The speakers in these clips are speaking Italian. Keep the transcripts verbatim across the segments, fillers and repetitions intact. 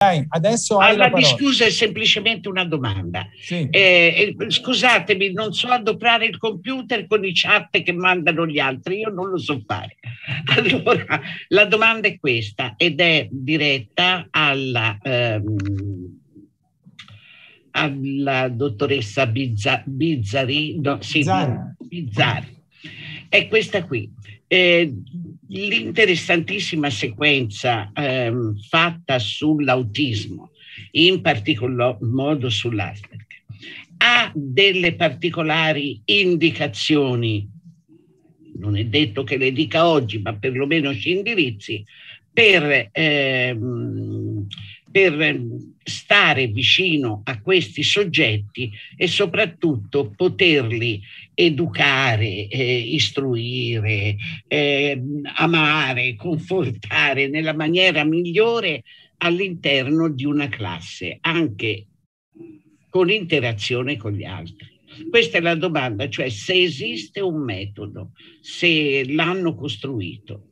Dai, adesso hai Alla la parola. scusa, è semplicemente una domanda. Sì. Eh, eh, scusatemi, non so adoperare il computer con i chat che mandano gli altri, io non lo so fare. Allora, la domanda è questa ed è diretta alla, ehm, alla dottoressa Bizza, Bizzari, no, sì, Bizzari. Bizzari. È questa qui. Eh, l'interessantissima sequenza ehm, fatta sull'autismo, in particolar modo sull'Asperger, ha delle particolari indicazioni, non è detto che le dica oggi, ma perlomeno ci indirizzi, per, ehm, per stare vicino a questi soggetti e soprattutto poterli educare, eh, istruire, eh, amare, confortare nella maniera migliore all'interno di una classe, anche con interazione con gli altri. Questa è la domanda, cioè se esiste un metodo, se l'hanno costruito.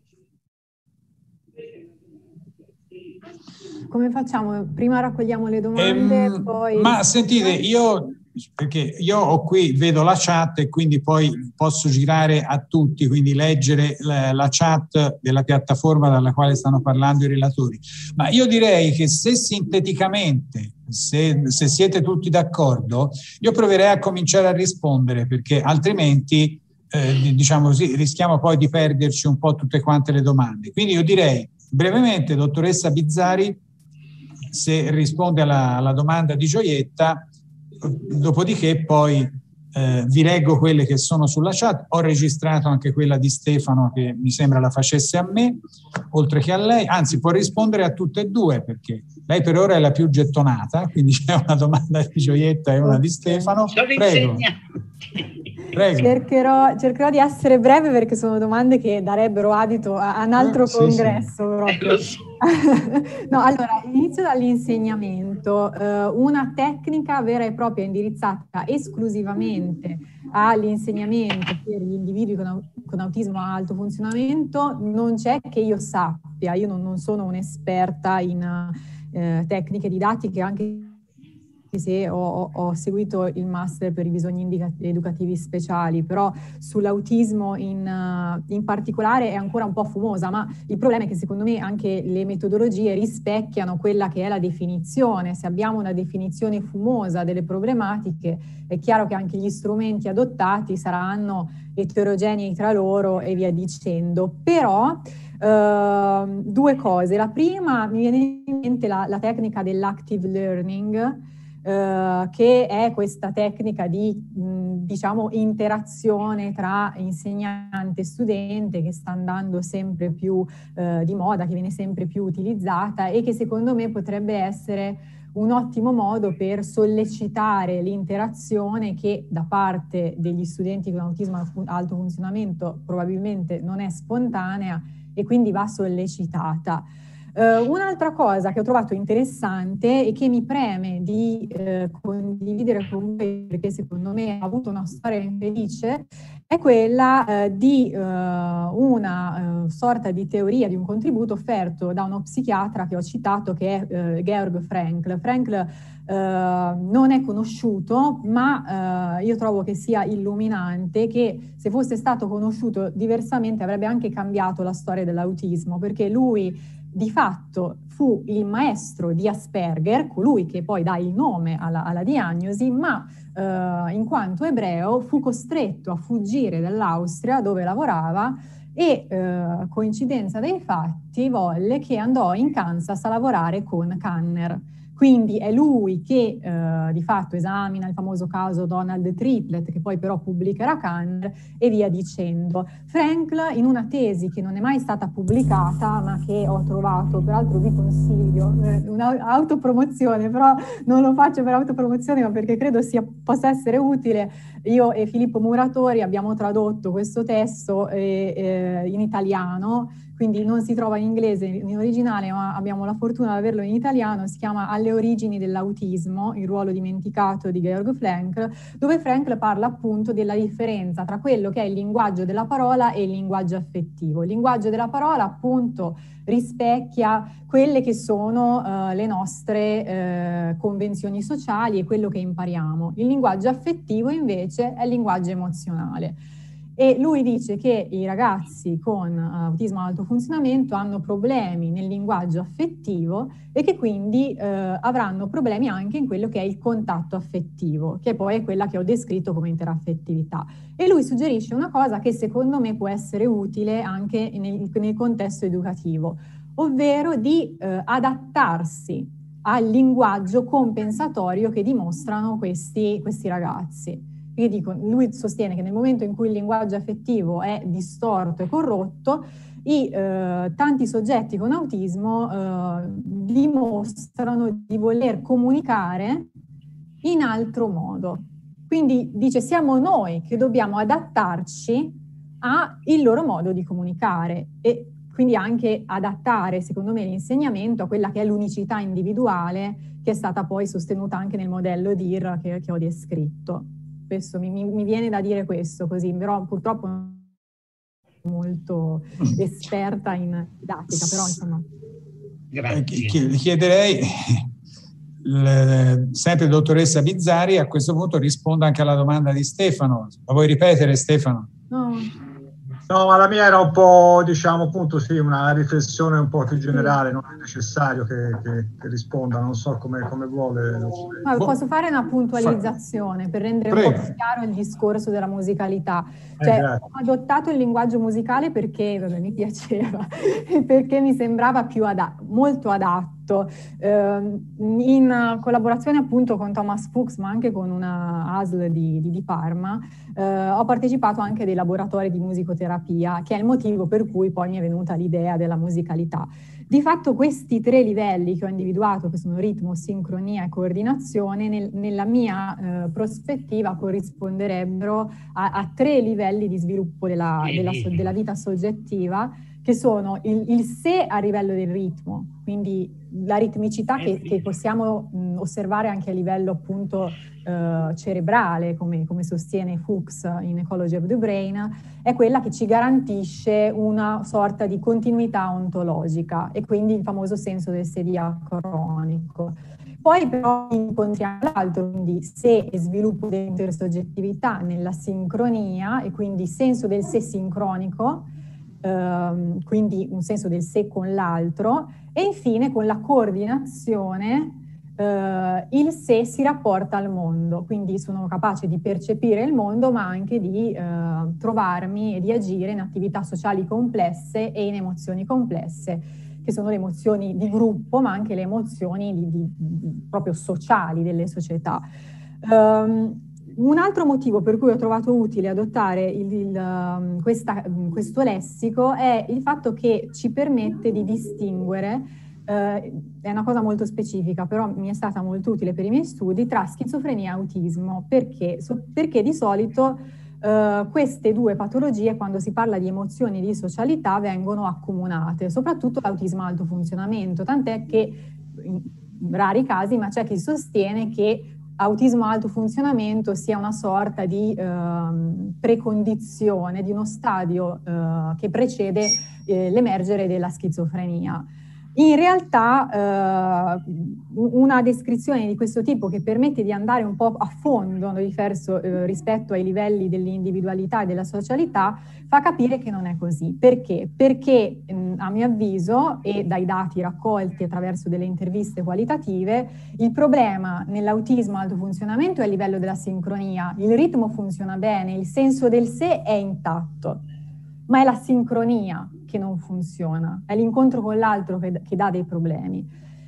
Come facciamo? Prima raccogliamo le domande, ehm, poi... Ma sentite, io, perché io ho qui, vedo la chat e quindi poi posso girare a tutti, quindi leggere la, la chat della piattaforma dalla quale stanno parlando i relatori. Ma io direi che se sinteticamente, se, se siete tutti d'accordo, io proverei a cominciare a rispondere, perché altrimenti, eh, diciamo così, rischiamo poi di perderci un po' tutte quante le domande. Quindi io direi brevemente, dottoressa Bizzari, se risponde alla, alla domanda di Gioietta, dopodiché poi eh, vi leggo quelle che sono sulla chat. Ho registrato anche quella di Stefano che mi sembra la facesse a me, oltre che a lei, anzi può rispondere a tutte e due perché lei per ora è la più gettonata, quindi c'è una domanda di Gioietta e una di Stefano. Prego. Prego. Cercherò, cercherò di essere breve perché sono domande che darebbero adito a, a un altro eh, sì, congresso sì. proprio. No, allora, inizio dall'insegnamento. Eh, una tecnica vera e propria indirizzata esclusivamente all'insegnamento per gli individui con, con autismo a alto funzionamento non c'è che io sappia. Io non, non sono un'esperta in eh, tecniche didattiche, anche se ho, ho seguito il master per i bisogni educativi speciali, però sull'autismo in, in particolare è ancora un po' fumosa, ma il problema è che secondo me anche le metodologie rispecchiano quella che è la definizione. Se abbiamo una definizione fumosa delle problematiche, è chiaro che anche gli strumenti adottati saranno eterogenei tra loro e via dicendo. Però uh, due cose. La prima, mi viene in mente la, la tecnica dell'active learning, Uh, che è questa tecnica di mh, diciamo interazione tra insegnante e studente che sta andando sempre più uh, di moda, che viene sempre più utilizzata e che secondo me potrebbe essere un ottimo modo per sollecitare l'interazione che da parte degli studenti con autismo a alto funzionamento probabilmente non è spontanea e quindi va sollecitata. Uh, un'altra cosa che ho trovato interessante e che mi preme di uh, condividere con voi, perché secondo me ha avuto una storia infelice, è quella uh, di uh, una uh, sorta di teoria, di un contributo offerto da uno psichiatra che ho citato, che è uh, Georg Frankl. Frankl uh, non è conosciuto, ma uh, io trovo che sia illuminante, che se fosse stato conosciuto diversamente avrebbe anche cambiato la storia dell'autismo, perché lui di fatto fu il maestro di Asperger, colui che poi dà il nome alla, alla diagnosi, ma eh, in quanto ebreo fu costretto a fuggire dall'Austria dove lavorava e, eh, coincidenza dei fatti, volle che andò in Kansas a lavorare con Kanner. Quindi è lui che eh, di fatto esamina il famoso caso Donald Triplett, che poi però pubblicherà Kanner e via dicendo. Frankl, in una tesi che non è mai stata pubblicata, ma che ho trovato, peraltro vi consiglio, eh, un'autopromozione, però non lo faccio per autopromozione, ma perché credo sia, possa essere utile. Io e Filippo Muratori abbiamo tradotto questo testo eh, eh, in italiano, quindi non si trova in inglese in originale, ma abbiamo la fortuna di averlo in italiano. Si chiama Alle origini dell'autismo, il ruolo dimenticato di Georg Frankl, dove Frankl parla appunto della differenza tra quello che è il linguaggio della parola e il linguaggio affettivo. Il linguaggio della parola appunto rispecchia quelle che sono uh, le nostre uh, convenzioni sociali e quello che impariamo. Il linguaggio affettivo invece è il linguaggio emozionale. E lui dice che i ragazzi con autismo ad alto funzionamento hanno problemi nel linguaggio affettivo e che quindi eh, avranno problemi anche in quello che è il contatto affettivo, che poi è quella che ho descritto come interaffettività. E lui suggerisce una cosa che secondo me può essere utile anche nel, nel contesto educativo, ovvero di eh, adattarsi al linguaggio compensatorio che dimostrano questi, questi ragazzi. Io dico, lui sostiene che nel momento in cui il linguaggio affettivo è distorto e corrotto, i eh, tanti soggetti con autismo eh, dimostrano di voler comunicare in altro modo. Quindi dice, siamo noi che dobbiamo adattarci al loro modo di comunicare e quindi anche adattare, secondo me, l'insegnamento a quella che è l'unicità individuale che è stata poi sostenuta anche nel modello D I R che, che ho descritto. Spesso mi, mi viene da dire questo così, però purtroppo non sono molto esperta in didattica, però insomma. Grazie. Chiederei, le, sempre dottoressa Bizzarri, a questo punto risponda anche alla domanda di Stefano. La vuoi ripetere, Stefano? No. No, ma la mia era un po', diciamo, appunto, sì, una riflessione un po' più generale, non è necessario che, che, che risponda, non so come, come vuole. Ma posso fare una puntualizzazione per rendere Prego. un po' più chiaro il discorso della musicalità. Cioè, eh, ho adottato il linguaggio musicale perché vabbè, mi piaceva, perché mi sembrava più adatto, molto adatto, eh, in collaborazione appunto con Thomas Fuchs, ma anche con una A S L di, di, di Parma. Eh, ho partecipato anche a dei laboratori di musicoterapia, che è il motivo per cui poi mi è venuta l'idea della musicalità. Di fatto questi tre livelli che ho individuato, che sono ritmo, sincronia e coordinazione, nel, nella mia eh, prospettiva corrisponderebbero a, a tre livelli di sviluppo della, della, della vita soggettiva, che sono il, il sé a livello del ritmo, quindi la ritmicità che, che possiamo mh, osservare anche a livello appunto eh, cerebrale, come, come sostiene Fuchs in Ecology of the Brain, è quella che ci garantisce una sorta di continuità ontologica e quindi il famoso senso del sé diacronico. Poi però incontriamo l'altro, quindi sé e sviluppo dell'intersoggettività nella sincronia e quindi senso del sé sincronico, ehm, quindi un senso del sé con l'altro, e infine con la coordinazione eh, il sé si rapporta al mondo, quindi sono capace di percepire il mondo ma anche di eh, trovarmi e di agire in attività sociali complesse e in emozioni complesse, che sono le emozioni di gruppo, ma anche le emozioni di, di, di, proprio sociali delle società. Um, un altro motivo per cui ho trovato utile adottare il, il, questa, questo lessico è il fatto che ci permette di distinguere, eh, è una cosa molto specifica, però mi è stata molto utile per i miei studi, tra schizofrenia e autismo. Perché? So, perché di solito Uh, queste due patologie, quando si parla di emozioni e di socialità, vengono accomunate, soprattutto l'autismo a alto funzionamento, tant'è che in rari casi, ma c'è chi sostiene che autismo a alto funzionamento sia una sorta di uh, precondizione, di uno stadio uh, che precede eh, l'emergere della schizofrenia. In realtà eh, una descrizione di questo tipo, che permette di andare un po' a fondo diverso, eh, rispetto ai livelli dell'individualità e della socialità, fa capire che non è così. Perché? Perché mh, a mio avviso, e dai dati raccolti attraverso delle interviste qualitative, il problema nell'autismo alto funzionamento è a livello della sincronia. Il ritmo funziona bene, il senso del sé è intatto, ma è la sincronia che non funziona, è l'incontro con l'altro che, che dà dei problemi.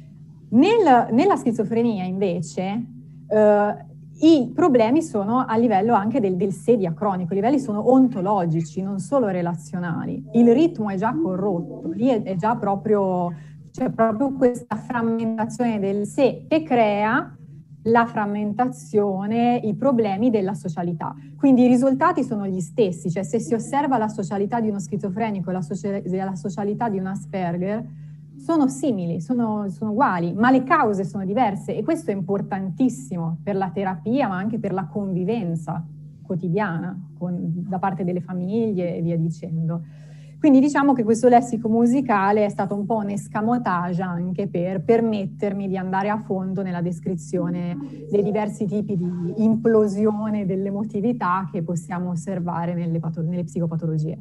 Nel, nella schizofrenia invece eh, i problemi sono a livello anche del, del sé diacronico, i livelli sono ontologici, non solo relazionali. Il ritmo è già corrotto, lì è, è già proprio, c'è proprio questa frammentazione del sé che crea la frammentazione, i problemi della socialità. Quindi i risultati sono gli stessi, cioè se si osserva la socialità di uno schizofrenico e la, socia- la socialità di un Asperger, sono simili, sono, sono uguali, ma le cause sono diverse, e questo è importantissimo per la terapia, ma anche per la convivenza quotidiana con, da parte delle famiglie e via dicendo. Quindi diciamo che questo lessico musicale è stato un po' un escamotage anche per permettermi di andare a fondo nella descrizione dei diversi tipi di implosione dell'emotività che possiamo osservare nelle, nelle psicopatologie.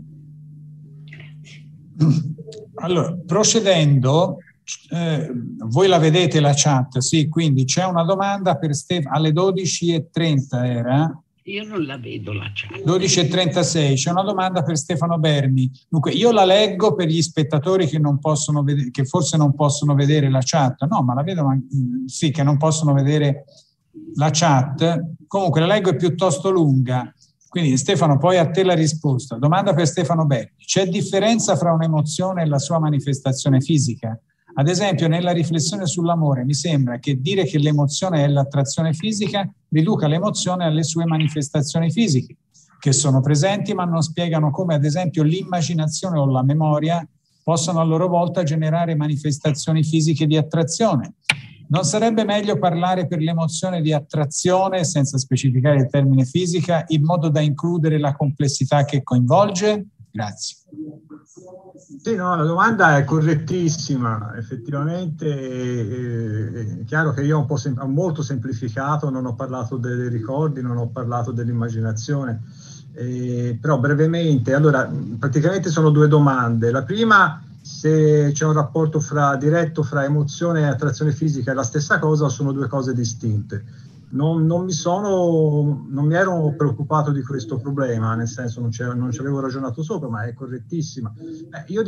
Allora, procedendo, eh, voi la vedete la chat? Sì, quindi c'è una domanda per Stefano, alle dodici e trenta era? Io non la vedo la chat. dodici e trentasei, c'è una domanda per Stefano Berni. Dunque, io la leggo per gli spettatori che non possono vedere, che forse non possono vedere la chat. No, ma la vedo, ma, sì, che non possono vedere la chat. Comunque la leggo, è piuttosto lunga. Quindi Stefano, poi a te la risposta. Domanda per Stefano Berni. C'è differenza fra un'emozione e la sua manifestazione fisica? Ad esempio, nella riflessione sull'amore mi sembra che dire che l'emozione è l'attrazione fisica riduca l'emozione alle sue manifestazioni fisiche, che sono presenti ma non spiegano come, ad esempio, l'immaginazione o la memoria possano a loro volta generare manifestazioni fisiche di attrazione. Non sarebbe meglio parlare per l'emozione di attrazione, senza specificare il termine fisica, in modo da includere la complessità che coinvolge? Grazie. Sì, no, la domanda è correttissima. Effettivamente eh, è chiaro che io ho, un po sem- ho molto semplificato, non ho parlato dei ricordi, non ho parlato dell'immaginazione, eh, però brevemente, allora, praticamente sono due domande. La prima, se c'è un rapporto fra, diretto fra emozione e attrazione fisica, è la stessa cosa o sono due cose distinte? Non, non, mi sono, non mi ero preoccupato di questo problema, nel senso non, non ci avevo ragionato sopra, ma è correttissima. Eh, io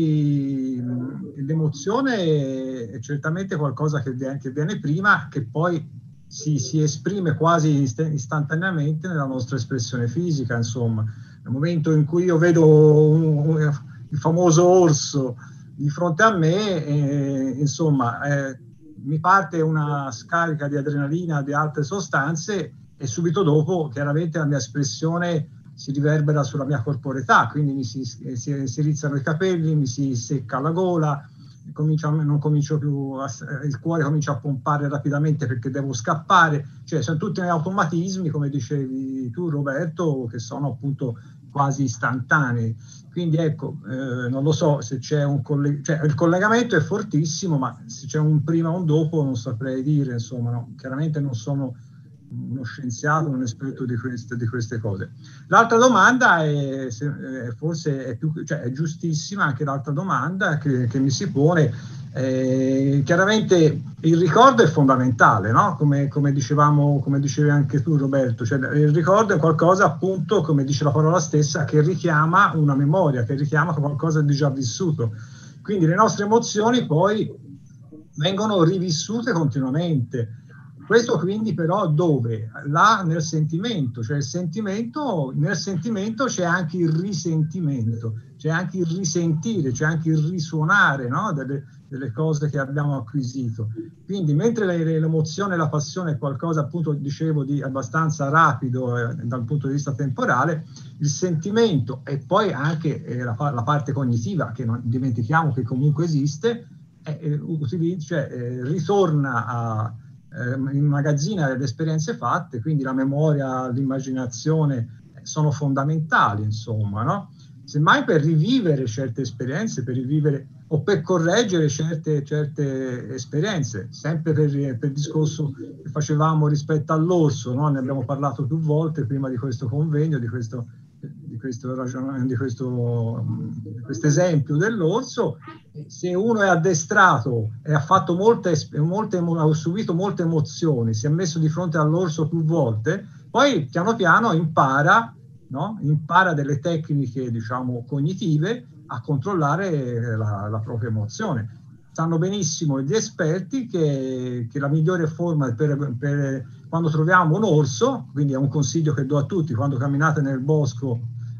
direi che l'emozione è certamente qualcosa che viene, che viene prima, che poi si, si esprime quasi istantaneamente nella nostra espressione fisica. Insomma, nel momento in cui io vedo un, un, il famoso orso di fronte a me, eh, insomma... Eh, mi parte una scarica di adrenalina, di altre sostanze, e subito dopo chiaramente la mia espressione si riverbera sulla mia corporeità, quindi mi si, si, si rizzano i capelli, mi si secca la gola, comincia, non comincio più a, il cuore comincia a pompare rapidamente perché devo scappare, cioè sono tutti automatismi, come dicevi tu Roberto, che sono appunto quasi istantanei. Quindi ecco, eh, non lo so se c'è un collegamento, cioè il collegamento è fortissimo, ma se c'è un prima o un dopo non saprei dire, insomma, no? Chiaramente non sono uno scienziato, un esperto di queste, di queste cose. L'altra domanda è, se, è forse è, più, cioè è giustissima anche l'altra domanda che, che mi si pone. Eh, chiaramente il ricordo è fondamentale, no? Come, come dicevamo, come dicevi anche tu Roberto, cioè il ricordo è qualcosa, appunto, come dice la parola stessa, che richiama una memoria, che richiama qualcosa di già vissuto. Quindi le nostre emozioni poi vengono rivissute continuamente. Questo quindi però dove? Là nel sentimento, cioè il sentimento, nel sentimento c'è anche il risentimento, c'è anche il risentire, c'è anche il risuonare, no? delle, delle cose che abbiamo acquisito. Quindi mentre l'emozione e la passione è qualcosa, appunto, dicevo, di abbastanza rapido eh, dal punto di vista temporale, il sentimento e poi anche eh, la, la parte cognitiva, che non dimentichiamo che comunque esiste, eh, eh, utilizza, cioè, eh, ritorna a immagazzina delle esperienze fatte, quindi la memoria, l'immaginazione sono fondamentali, insomma, no? Semmai per rivivere certe esperienze, per rivivere o per correggere certe, certe esperienze, sempre per, per il discorso che facevamo rispetto all'orso, no? Ne abbiamo parlato più volte prima di questo convegno, di questo di questo ragionamento, di questo, di questo esempio dell'orso. Se uno è addestrato e ha fatto molte, molte, ha subito molte emozioni, si è messo di fronte all'orso più volte, poi piano piano impara, no? impara delle tecniche, diciamo, cognitive a controllare la, la propria emozione. Sanno benissimo gli esperti che, che la migliore forma per, per quando troviamo un orso, quindi è un consiglio che do a tutti, quando camminate nel bosco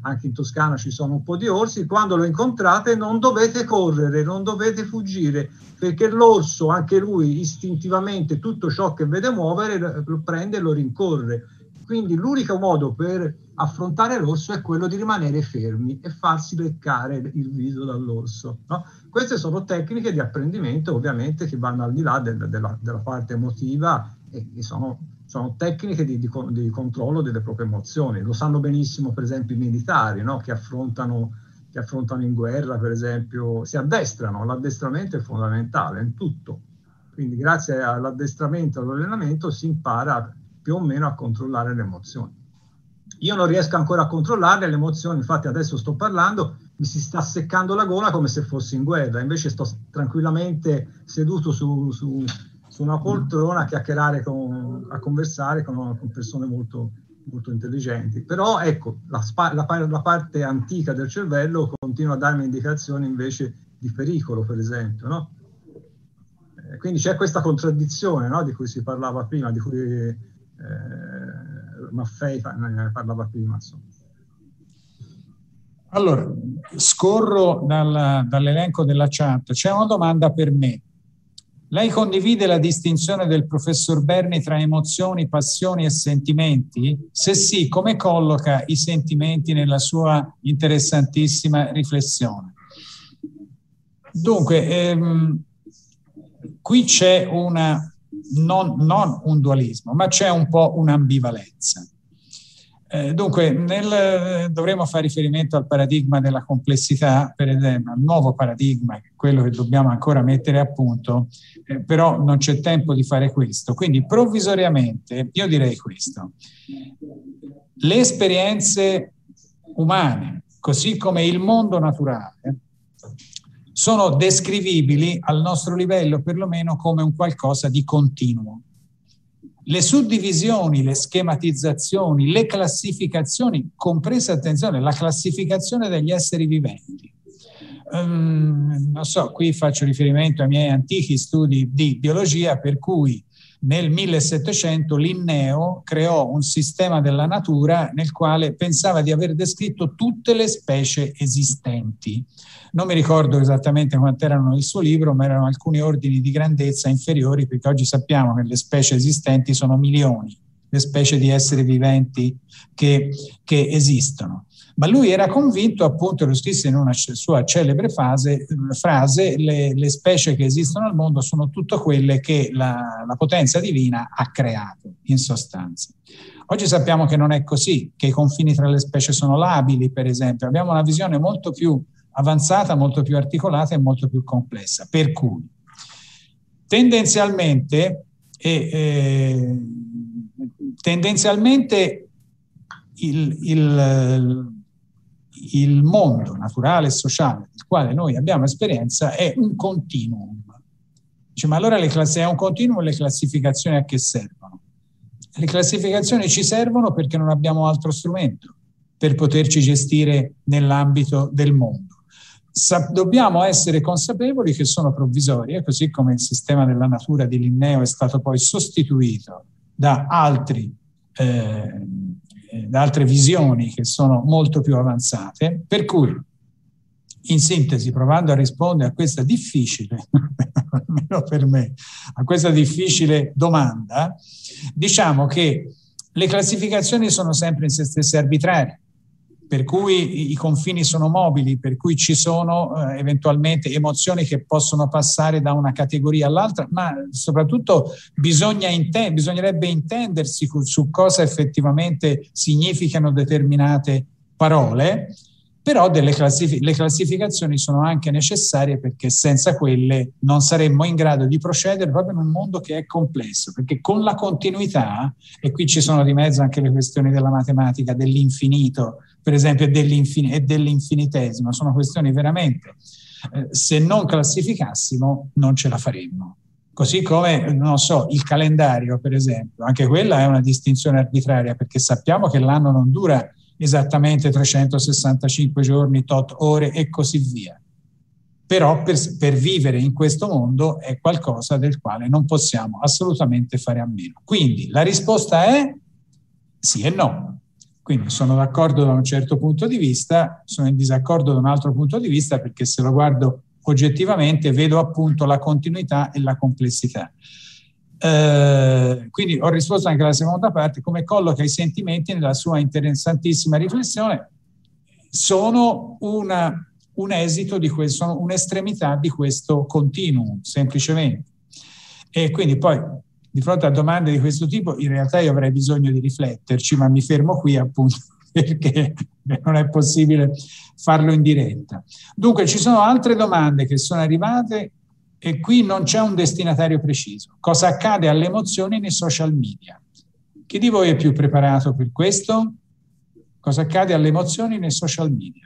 anche in Toscana ci sono un po' di orsi, quando lo incontrate non dovete correre, non dovete fuggire, perché l'orso, anche lui istintivamente, tutto ciò che vede muovere lo prende e lo rincorre. Quindi l'unico modo per affrontare l'orso è quello di rimanere fermi e farsi leccare il viso dall'orso, no? Queste sono tecniche di apprendimento, ovviamente, che vanno al di là del, della, della parte emotiva e, e sono, sono tecniche di, di, di controllo delle proprie emozioni. Lo sanno benissimo, per esempio, i militari, no? che, affrontano, che affrontano in guerra, per esempio, si addestrano. L'addestramento è fondamentale in tutto. Quindi grazie all'addestramento e all'allenamento si impara più o meno a controllare le emozioni. Io non riesco ancora a controllare le emozioni, infatti adesso sto parlando, mi si sta seccando la gola come se fossi in guerra, invece sto tranquillamente seduto su, su, su una poltrona a chiacchierare, con, a conversare con, con persone molto, molto intelligenti. Però ecco, la, la, la parte antica del cervello continua a darmi indicazioni invece di pericolo, per esempio, no? Eh, quindi c'è questa contraddizione, no? Di cui si parlava prima, di cui Eh, Maffei parlava prima. Insomma. Allora, scorro dal, dall'elenco della chat. C'è una domanda per me. Lei condivide la distinzione del professor Berni tra emozioni, passioni e sentimenti? Se sì, come colloca i sentimenti nella sua interessantissima riflessione? Dunque, ehm, qui c'è una Non, non un dualismo, ma c'è un po' un'ambivalenza. Eh, dunque, nel, dovremo fare riferimento al paradigma della complessità, per esempio, al nuovo paradigma, quello che dobbiamo ancora mettere a punto, eh, però non c'è tempo di fare questo. Quindi, provvisoriamente, io direi questo. Le esperienze umane, così come il mondo naturale, sono descrivibili al nostro livello perlomeno come un qualcosa di continuo. Le suddivisioni, le schematizzazioni, le classificazioni, compresa, attenzione, la classificazione degli esseri viventi. Um, non so, qui faccio riferimento ai miei antichi studi di biologia, per cui nel millesettecento Linneo creò un sistema della natura nel quale pensava di aver descritto tutte le specie esistenti. Non mi ricordo esattamente quanto erano il suo libro, ma erano alcuni ordini di grandezza inferiori, perché oggi sappiamo che le specie esistenti sono milioni, le specie di esseri viventi che, che esistono. Ma lui era convinto, appunto, lo scrisse in una sua celebre fase, frase, le, le specie che esistono al mondo sono tutte quelle che la, la potenza divina ha creato, in sostanza. Oggi sappiamo che non è così, che i confini tra le specie sono labili, per esempio. Abbiamo una visione molto più avanzata, molto più articolata e molto più complessa. Per cui, tendenzialmente, eh, eh, tendenzialmente il, il il mondo naturale e sociale del quale noi abbiamo esperienza è un continuum. Dice, ma allora le classi, è un continuum e le classificazioni a che servono? Le classificazioni ci servono perché non abbiamo altro strumento per poterci gestire nell'ambito del mondo. Sa- dobbiamo essere consapevoli che sono provvisorie, così come il sistema della natura di Linneo è stato poi sostituito da altri eh, da altre visioni che sono molto più avanzate, per cui, in sintesi, provando a rispondere a questa difficile, almeno per me, a questa difficile domanda, diciamo che le classificazioni sono sempre in se stesse arbitrarie, per cui i confini sono mobili, per cui ci sono eh, eventualmente emozioni che possono passare da una categoria all'altra, ma soprattutto bisogna inte- bisognerebbe intendersi su, su cosa effettivamente significano determinate parole, però delle classif- le classificazioni sono anche necessarie perché senza quelle non saremmo in grado di procedere proprio in un mondo che è complesso, perché con la continuità, e qui ci sono di mezzo anche le questioni della matematica, dell'infinito, per esempio, e, dell'infin- e dell'infinitesimo, sono questioni veramente, eh, se non classificassimo non ce la faremmo. Così come, non so, il calendario, per esempio, anche quella è una distinzione arbitraria, perché sappiamo che l'anno non dura esattamente trecentosessantacinque giorni, tot ore e così via. Però per, per vivere in questo mondo è qualcosa del quale non possiamo assolutamente fare a meno. Quindi la risposta è sì e no. Quindi sono d'accordo da un certo punto di vista, sono in disaccordo da un altro punto di vista, perché se lo guardo oggettivamente vedo appunto la continuità e la complessità. Eh, quindi ho risposto anche alla seconda parte: come colloca i sentimenti nella sua interessantissima riflessione, sono una, un esito di questo, sono un'estremità di questo continuum, semplicemente. E quindi poi, di fronte a domande di questo tipo, in realtà io avrei bisogno di rifletterci, ma mi fermo qui appunto perché non è possibile farlo in diretta. Dunque, ci sono altre domande che sono arrivate e qui non c'è un destinatario preciso. Cosa accade alle emozioni nei social media? Chi di voi è più preparato per questo? Cosa accade alle emozioni nei social media?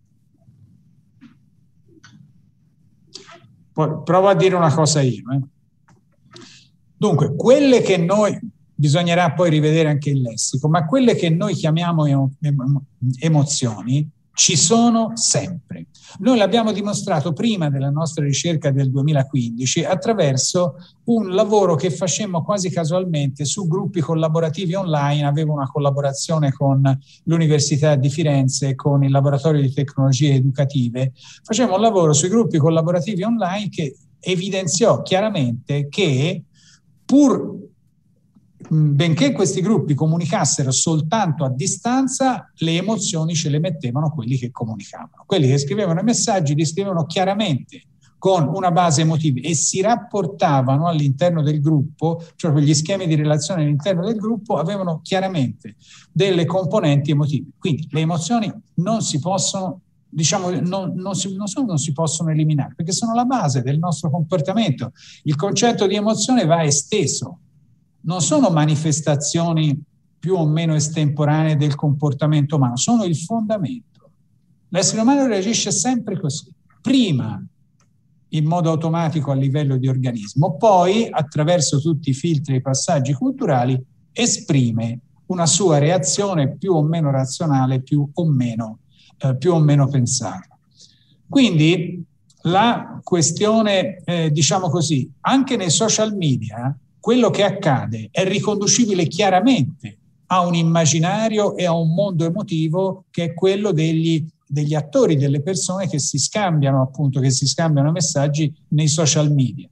Poi provo a dire una cosa io. Eh. Dunque, quelle che noi, bisognerà poi rivedere anche il lessico, ma quelle che noi chiamiamo emozioni ci sono sempre. Noi l'abbiamo dimostrato prima della nostra ricerca del duemilaquindici attraverso un lavoro che facemmo quasi casualmente su gruppi collaborativi online. Avevo una collaborazione con l'Università di Firenze e con il Laboratorio di Tecnologie Educative. Facemmo un lavoro sui gruppi collaborativi online che evidenziò chiaramente che pur benché questi gruppi comunicassero soltanto a distanza, le emozioni ce le mettevano quelli che comunicavano. Quelli che scrivevano i messaggi li scrivevano chiaramente con una base emotiva e si rapportavano all'interno del gruppo, cioè gli schemi di relazione all'interno del gruppo avevano chiaramente delle componenti emotive. Quindi le emozioni non si possono, diciamo, non, non, si, non solo non si possono eliminare, perché sono la base del nostro comportamento. Il concetto di emozione va esteso. Non sono manifestazioni più o meno estemporanee del comportamento umano, sono il fondamento. L'essere umano reagisce sempre così. Prima in modo automatico a livello di organismo, poi attraverso tutti i filtri e i passaggi culturali esprime una sua reazione più o meno razionale, più o meno, eh, più o meno pensata. Quindi la questione, eh, diciamo così, anche nei social media, quello che accade è riconducibile chiaramente a un immaginario e a un mondo emotivo che è quello degli, degli attori, delle persone che si scambiano appunto, che si scambiano messaggi nei social media.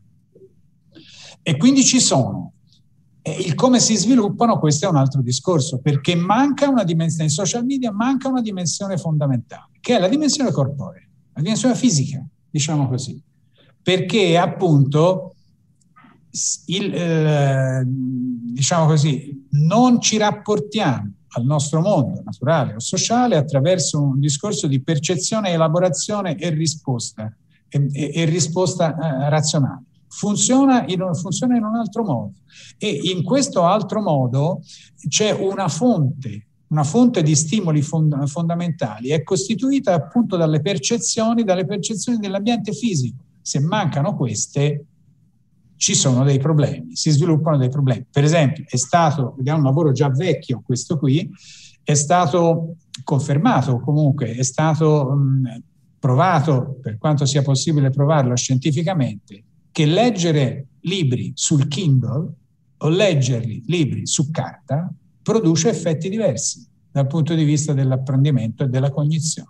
E quindi ci sono. E il come si sviluppano, questo è un altro discorso, perché manca una dimensione, nei social media manca una dimensione fondamentale, che è la dimensione corporea, la dimensione fisica, diciamo così. Perché appunto Il, eh, diciamo così, non ci rapportiamo al nostro mondo naturale o sociale attraverso un discorso di percezione, elaborazione e risposta e, e, e risposta eh, razionale. Funziona in, funziona in un altro modo, e in questo altro modo c'è una fonte, una fonte di stimoli fond- fondamentali, è costituita appunto dalle percezioni, dalle percezioni dell'ambiente fisico. Se mancano queste, ci sono dei problemi, si sviluppano dei problemi. Per esempio, è stato, ed è un lavoro già vecchio questo qui, è stato confermato, comunque è stato mh, provato, per quanto sia possibile provarlo scientificamente, che leggere libri sul Kindle o leggerli libri su carta produce effetti diversi dal punto di vista dell'apprendimento e della cognizione.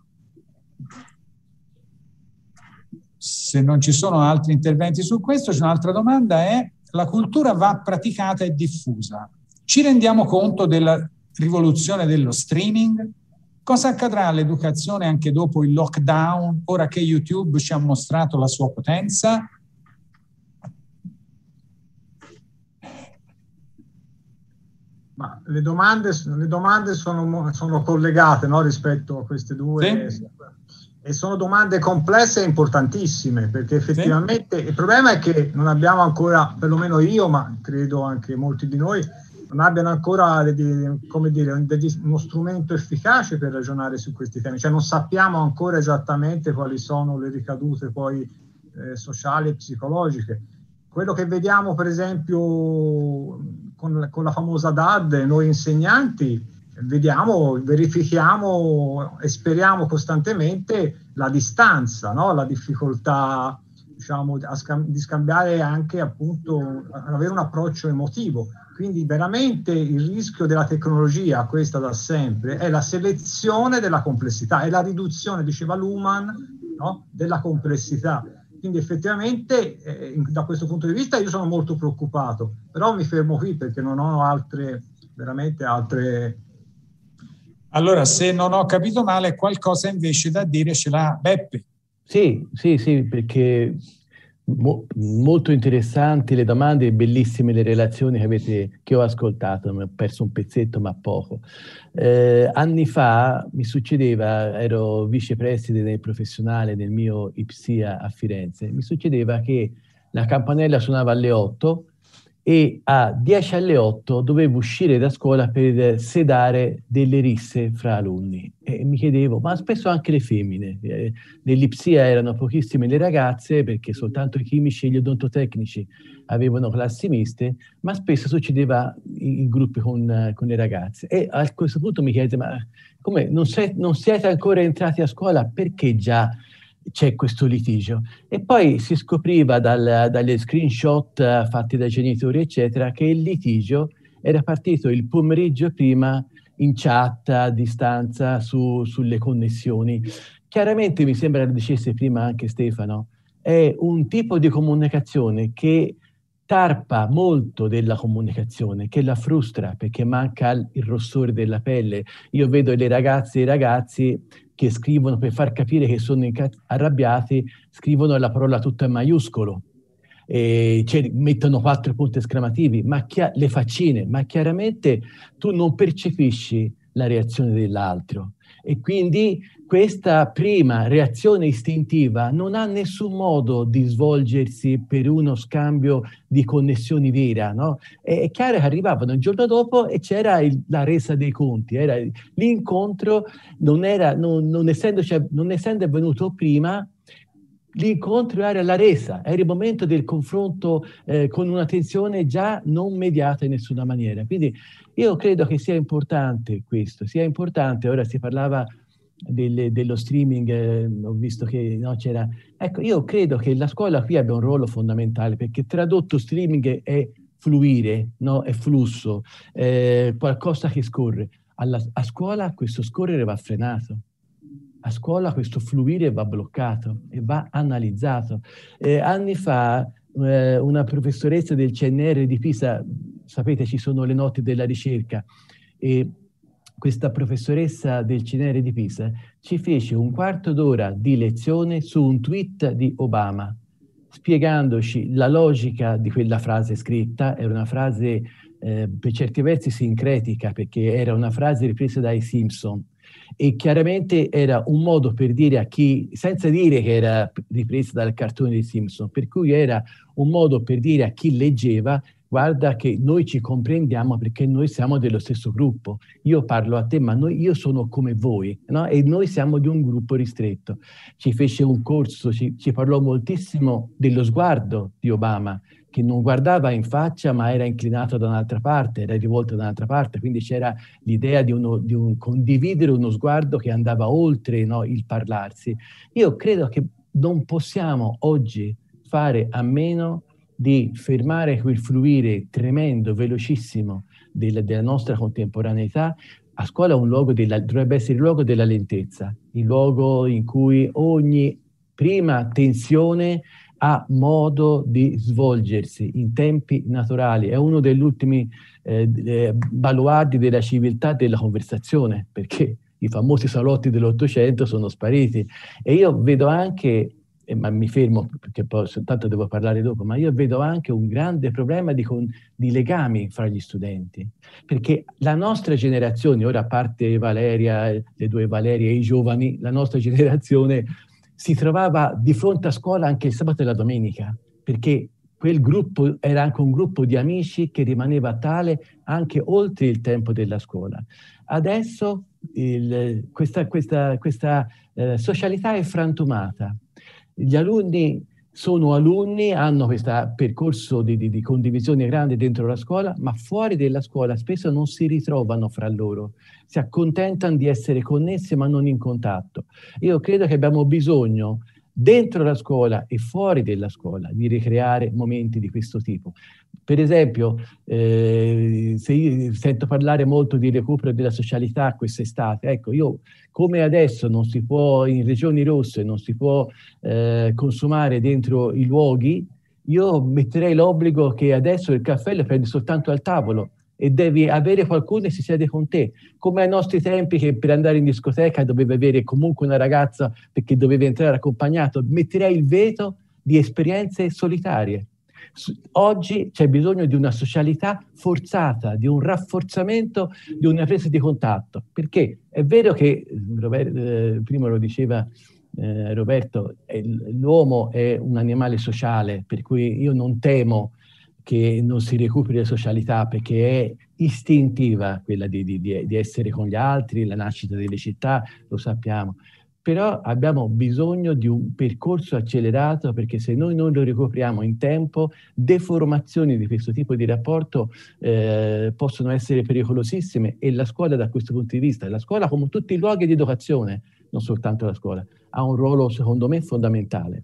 Se non ci sono altri interventi su questo, c'è un'altra domanda, è: la cultura va praticata e diffusa. Ci rendiamo conto della rivoluzione dello streaming? Cosa accadrà all'educazione anche dopo il lockdown, ora che YouTube ci ha mostrato la sua potenza? Ma le domande, le domande sono, sono collegate, no, rispetto a queste due. Sì. E sono domande complesse e importantissime, perché effettivamente sì. Il problema è che non abbiamo ancora, perlomeno io, ma credo anche molti di noi, non abbiano ancora come dire, uno strumento efficace per ragionare su questi temi. Cioè non sappiamo ancora esattamente quali sono le ricadute poi eh, sociali e psicologiche. Quello che vediamo per esempio con, con la famosa D A D, noi insegnanti, vediamo, verifichiamo e speriamo costantemente la distanza, no? La difficoltà, diciamo, a scam- di scambiare anche appunto, ad avere un approccio emotivo. Quindi veramente il rischio della tecnologia, questa da sempre, è la selezione della complessità, è la riduzione, diceva Luhmann, no? Della complessità. Quindi effettivamente eh, da questo punto di vista io sono molto preoccupato, però mi fermo qui perché non ho altre, veramente altre... Allora, se non ho capito male, qualcosa invece da dire ce l'ha Beppe. Sì, sì, sì, perché mo, molto interessanti le domande e bellissime le relazioni che, avete, che ho ascoltato, mi ho perso un pezzetto ma poco. Eh, anni fa mi succedeva, ero vicepreside del professionale del mio I P S I A a Firenze, mi succedeva che la campanella suonava alle otto e a dieci alle otto dovevo uscire da scuola per sedare delle risse fra alunni. E mi chiedevo, ma spesso anche le femmine. Eh, nell'I P S I A erano pochissime le ragazze, perché soltanto i chimici e gli odontotecnici avevano classi miste, ma spesso succedeva in gruppi con, con le ragazze. E a questo punto mi chiede, ma come, non, sei, non siete ancora entrati a scuola? Perché già c'è questo litigio? E poi si scopriva dal, dalle screenshot fatti dai genitori eccetera che il litigio era partito il pomeriggio prima in chat a distanza su, sulle connessioni. Chiaramente mi sembra lo dicesse prima anche Stefano, è un tipo di comunicazione che tarpa molto della comunicazione, che la frustra perché manca il rossore della pelle. Io vedo le ragazze e i ragazzi che scrivono per far capire che sono arrabbiati, scrivono la parola tutta in maiuscolo, e cioè, mettono quattro punti esclamativi, ma le faccine, ma chiaramente tu non percepisci la reazione dell'altro. E quindi questa prima reazione istintiva non ha nessun modo di svolgersi per uno scambio di connessioni vera, no? È chiaro che arrivavano il giorno dopo e c'era la resa dei conti, era l'incontro, non, era, non, non, essendoci, non essendo avvenuto prima, l'incontro era la resa, era il momento del confronto eh, con una tensione già non mediata in nessuna maniera. Quindi io credo che sia importante questo, sia importante, ora si parlava delle, dello streaming, eh, ho visto che no, c'era... Ecco, io credo che la scuola qui abbia un ruolo fondamentale, perché tradotto streaming è fluire, no? È flusso, è qualcosa che scorre. Alla, a scuola questo scorrere va frenato. A scuola questo fluire va bloccato e va analizzato. Eh, anni fa eh, una professoressa del C N R di Pisa, sapete ci sono le note della ricerca, e questa professoressa del C N R di Pisa ci fece un quarto d'ora di lezione su un tweet di Obama, spiegandoci la logica di quella frase scritta. Era una frase eh, per certi versi sincretica, perché era una frase ripresa dai Simpson, e chiaramente era un modo per dire a chi, senza dire che era ripresa dal cartone dei Simpson, per cui era un modo per dire a chi leggeva: guarda che noi ci comprendiamo perché noi siamo dello stesso gruppo, io parlo a te ma noi, io sono come voi, no? E noi siamo di un gruppo ristretto. Ci fece un corso, ci, ci parlò moltissimo dello sguardo di Obama, che non guardava in faccia ma era inclinato da un'altra parte, era rivolto da un'altra parte, quindi c'era l'idea di, uno, di un condividere uno sguardo che andava oltre, no, il parlarsi. Io credo che non possiamo oggi fare a meno di fermare quel fluire tremendo, velocissimo della, della nostra contemporaneità. A scuola un luogo della, dovrebbe essere il luogo della lentezza, il luogo in cui ogni prima tensione ha modo di svolgersi in tempi naturali. È uno degli ultimi eh, baluardi della civiltà della conversazione, perché i famosi salotti dell'Ottocento sono spariti. E io vedo anche, eh, ma mi fermo perché poi soltanto devo parlare dopo, ma io vedo anche un grande problema di, con, di legami fra gli studenti, perché la nostra generazione, ora a parte Valeria, le due Valerie e i giovani, la nostra generazione si trovava di fronte a scuola anche il sabato e la domenica, perché quel gruppo era anche un gruppo di amici che rimaneva tale anche oltre il tempo della scuola. Adesso il, questa, questa, questa eh, socialità è frantumata. Gli alunni sono alunni, hanno questo percorso di, di, di condivisione grande dentro la scuola, ma fuori della scuola spesso non si ritrovano fra loro, si accontentano di essere connessi ma non in contatto. Io credo che abbiamo bisogno dentro la scuola e fuori della scuola, di ricreare momenti di questo tipo. Per esempio, eh, se io sento parlare molto di recupero della socialità quest'estate, ecco, io come adesso non si può, in regioni rosse, non si può eh, consumare dentro i luoghi, io metterei l'obbligo che adesso il caffè lo prendi soltanto al tavolo e devi avere qualcuno che si siede con te, come ai nostri tempi che per andare in discoteca dovevi avere comunque una ragazza perché dovevi entrare accompagnato. Metterei il veto di esperienze solitarie. Oggi c'è bisogno di una socialità forzata, di un rafforzamento, di una presa di contatto, perché è vero che, Robert, eh, prima lo diceva eh, Roberto, l'uomo è un animale sociale, per cui io non temo che non si recuperi la socialità, perché è istintiva quella di, di, di essere con gli altri, la nascita delle città, lo sappiamo. Però abbiamo bisogno di un percorso accelerato, perché se noi non lo ricopriamo in tempo, deformazioni di questo tipo di rapporto eh, possono essere pericolosissime, e la scuola da questo punto di vista, la scuola come tutti i luoghi di educazione, non soltanto la scuola, ha un ruolo secondo me fondamentale.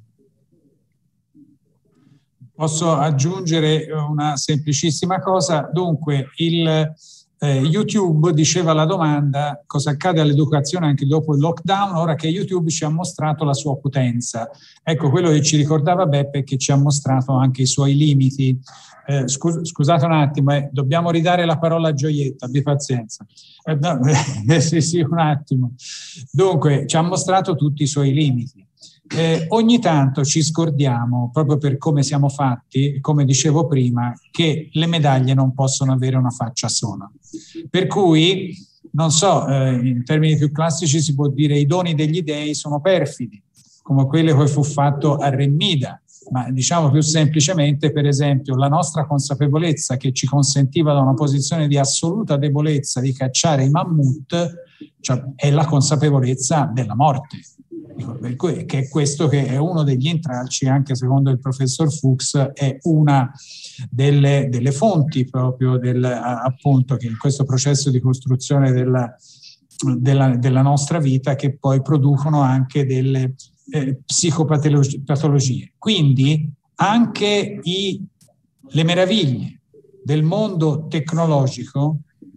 Posso aggiungere una semplicissima cosa? Dunque, il... Eh, YouTube diceva la domanda: cosa accade all'educazione anche dopo il lockdown, ora che YouTube ci ha mostrato la sua potenza? Ecco, quello che ci ricordava Beppe è che ci ha mostrato anche i suoi limiti. Eh, scus- scusate un attimo, eh, dobbiamo ridare la parola a Gioietta, abbi pazienza. Eh, no, eh, sì, sì, un attimo. Dunque, ci ha mostrato tutti i suoi limiti. Eh, ogni tanto ci scordiamo, proprio per come siamo fatti, come dicevo prima, che le medaglie non possono avere una faccia sola. Per cui, non so, eh, in termini più classici si può dire i doni degli dei sono perfidi, come quello che fu fatto a Remida, ma diciamo più semplicemente, per esempio, la nostra consapevolezza che ci consentiva da una posizione di assoluta debolezza di cacciare i mammut, cioè, è la consapevolezza della morte. Per cui, che è questo che è uno degli intralci, anche secondo il professor Fuchs, è una delle, delle fonti proprio del, appunto, che in questo processo di costruzione della, della, della nostra vita, che poi producono anche delle eh, psicopatologie. Quindi anche i, le meraviglie del mondo tecnologico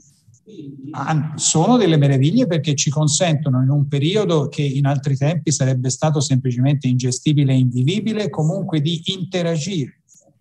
sono delle meraviglie, perché ci consentono, in un periodo che in altri tempi sarebbe stato semplicemente ingestibile e invivibile, comunque di interagire,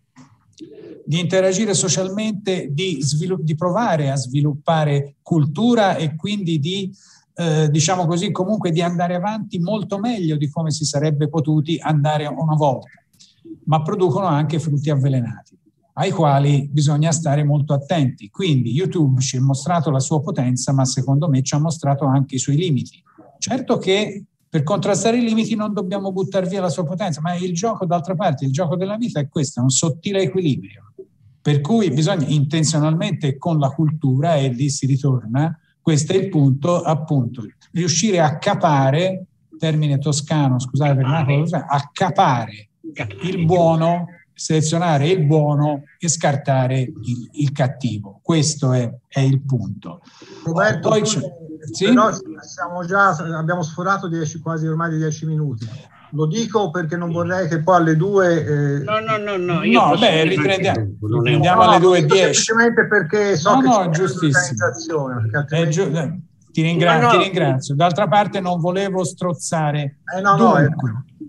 di interagire socialmente, di, svilupp- di provare a sviluppare cultura e quindi di, eh, diciamo così, comunque di andare avanti molto meglio di come si sarebbe potuti andare una volta, ma producono anche frutti avvelenati, ai quali bisogna stare molto attenti. Quindi YouTube ci ha mostrato la sua potenza, ma secondo me ci ha mostrato anche i suoi limiti. Certo che per contrastare i limiti non dobbiamo buttare via la sua potenza, ma il gioco, d'altra parte, il gioco della vita è questo, è un sottile equilibrio, per cui bisogna intenzionalmente, con la cultura, e lì si ritorna, questo è il punto, appunto, riuscire a capare, termine toscano, scusate per Napoli, a capare il buono, selezionare il buono e scartare il, il cattivo. Questo è, è il punto. Roberto, Poi sì? Però siamo già, abbiamo sforato dieci, quasi ormai di dieci minuti. Lo dico perché non vorrei che poi alle due... Eh... No, no, no, no. Io no, beh, riprendiamo, riprendiamo no, alle due e dieci. Semplicemente perché so no, che no, c'è è giustissimo. altrimenti... È giu- ti, ringra- no, no. ti ringrazio. D'altra parte non volevo strozzare. Eh, no, Dunque... no, è...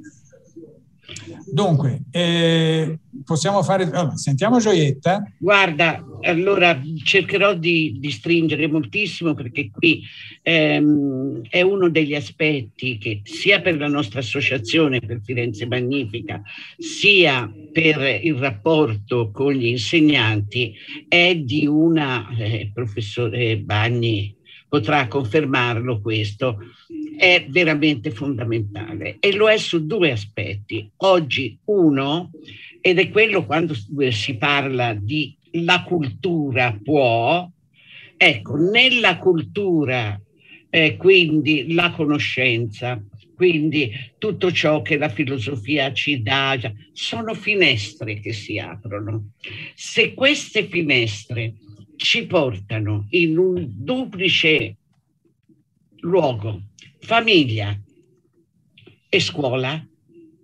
Dunque, eh, possiamo fare... Allora, sentiamo Gioietta. Guarda, allora cercherò di, di stringere moltissimo, perché qui ehm, è uno degli aspetti che sia per la nostra associazione, per Firenze Magnifica, sia per il rapporto con gli insegnanti, è di una... Eh, professore Bagni potrà confermarlo questo, è veramente fondamentale, e lo è su due aspetti. Oggi uno, ed è quello quando si parla di la cultura può, ecco, nella cultura, eh, quindi la conoscenza, quindi tutto ciò che la filosofia ci dà, sono finestre che si aprono. Se queste finestre ci portano in un duplice luogo, famiglia e scuola,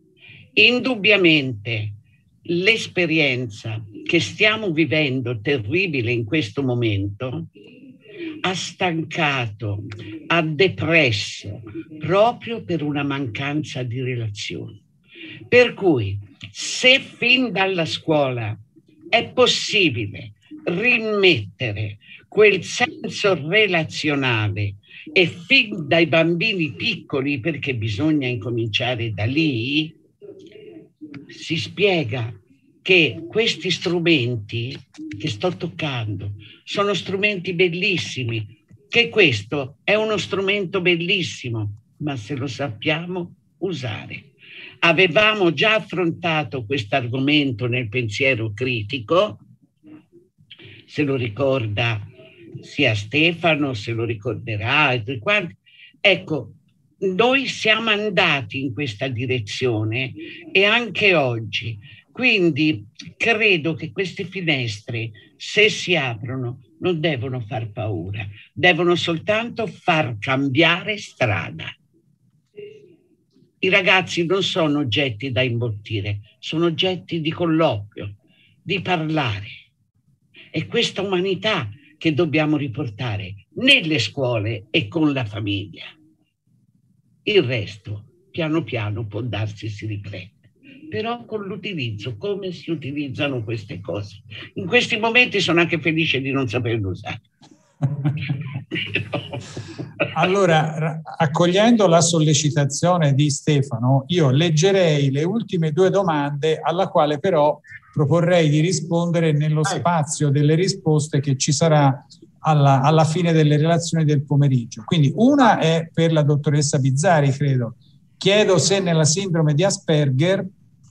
Indubbiamente l'esperienza che stiamo vivendo, terribile in questo momento, ha stancato, ha depresso proprio per una mancanza di relazioni. Per cui, se fin dalla scuola è possibile rimettere quel senso relazionale e fin dai bambini piccoli, perché bisogna incominciare da lì, si spiega che questi strumenti che sto toccando sono strumenti bellissimi, che questo è uno strumento bellissimo, ma se lo sappiamo usare. Avevamo già affrontato questo argomento nel pensiero critico, se lo ricorda sia Stefano, se lo ricorderà, e tutti quanti. Ecco, noi siamo andati in questa direzione e anche oggi. Quindi credo che queste finestre, se si aprono, non devono far paura, devono soltanto far cambiare strada. I ragazzi non sono oggetti da imbottire, sono oggetti di colloquio, di parlare. È questa umanità che dobbiamo riportare nelle scuole e con la famiglia. Il resto, piano piano, può darsi si riprende. Però con l'utilizzo, come si utilizzano queste cose. In questi momenti sono anche felice di non saperlo usare. Allora, accogliendo la sollecitazione di Stefano, io leggerei le ultime due domande, alla quale però proporrei di rispondere nello spazio delle risposte che ci sarà alla, alla fine delle relazioni del pomeriggio. Quindi una è per la dottoressa Bizzari, credo. Chiedo se nella sindrome di Asperger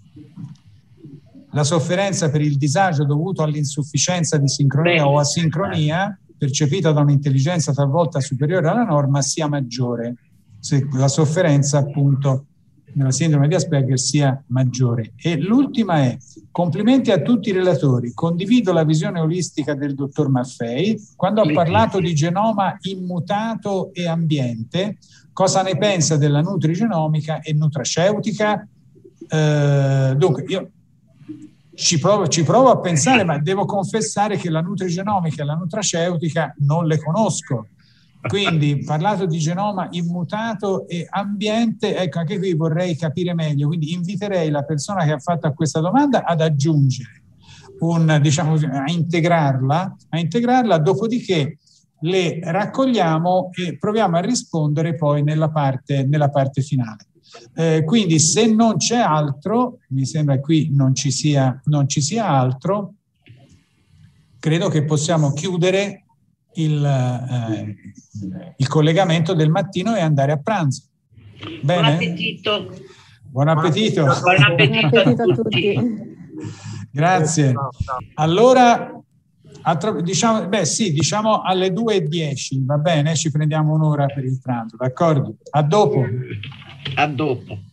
la sofferenza per il disagio dovuto all'insufficienza di sincronia o asincronia percepita da un'intelligenza talvolta superiore alla norma sia maggiore, se la sofferenza appunto nella sindrome di Asperger sia maggiore. E l'ultima è: complimenti a tutti i relatori, condivido la visione olistica del dottor Maffei. Quando ha parlato di genoma immutato e ambiente, cosa ne pensa della nutrigenomica e nutraceutica? Eh, dunque, io ci provo, ci provo a pensare, ma devo confessare che la nutrigenomica e la nutraceutica non le conosco. Quindi, parlato di genoma immutato e ambiente, ecco, anche qui vorrei capire meglio. Quindi inviterei la persona che ha fatto questa domanda ad aggiungere un, diciamo, a integrarla, a integrarla, dopodiché le raccogliamo e proviamo a rispondere poi nella parte, nella parte finale. Eh, quindi se non c'è altro, mi sembra che qui non ci sia, non ci sia altro, credo che possiamo chiudere il, eh, il collegamento del mattino e andare a pranzo. Bene? Buon appetito. Buon appetito. Buon appetito, Buon appetito a tutti. a tutti. Grazie. Allora, diciamo, beh sì, diciamo alle due e dieci, va bene? Ci prendiamo un'ora per il pranzo, d'accordo? A dopo. A dopo.